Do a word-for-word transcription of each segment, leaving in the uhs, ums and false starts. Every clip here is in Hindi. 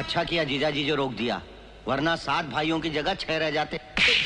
अच्छा किया जीजाजी जो रोक दिया, वरना सात भाइयों की जगह छह रह जाते।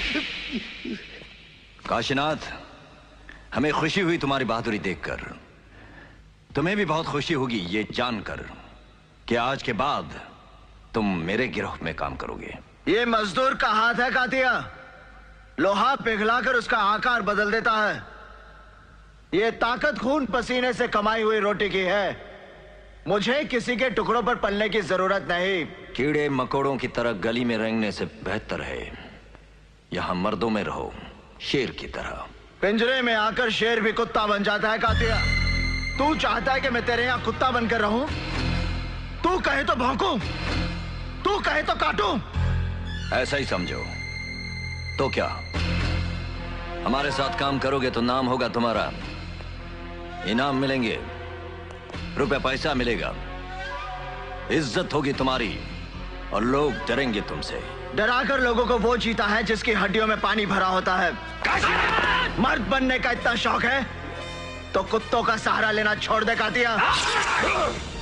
काशीनाथ, हमें खुशी हुई तुम्हारी बहादुरी देखकर। तुम्हें भी बहुत खुशी होगी ये जानकर कि आज के बाद तुम मेरे गिरोह में काम करोगे। ये मजदूर का हाथ है कातिया, लोहा पिघलाकर उसका आकार बदल देता है। ये ताकत खून पसीने से कमाई हुई रोटी की है। मुझे किसी के टुकड़ों पर पलने की जरूरत नहीं। कीड़े मकोड़ों की तरह गली में रेंगने से बेहतर है यहां मर्दों में रहो, शेर की तरह। पिंजरे में आकर शेर भी कुत्ता बन जाता है कातिया। तू चाहता है कि मैं तेरे यहां कुत्ता बनकर रहूं? तू कहे तो भौंकूं, तू कहे तो काटूं। ऐसा ही समझो। तो क्या हमारे साथ काम करोगे तो नाम होगा तुम्हारा, इनाम मिलेंगे, रुपया पैसा मिलेगा, इज्जत होगी तुम्हारी और लोग डरेंगे तुमसे। डराकर लोगों को वो जीता है जिसकी हड्डियों में पानी भरा होता है। मर्द बनने का इतना शौक है तो कुत्तों का सहारा लेना छोड़ दे कातिया।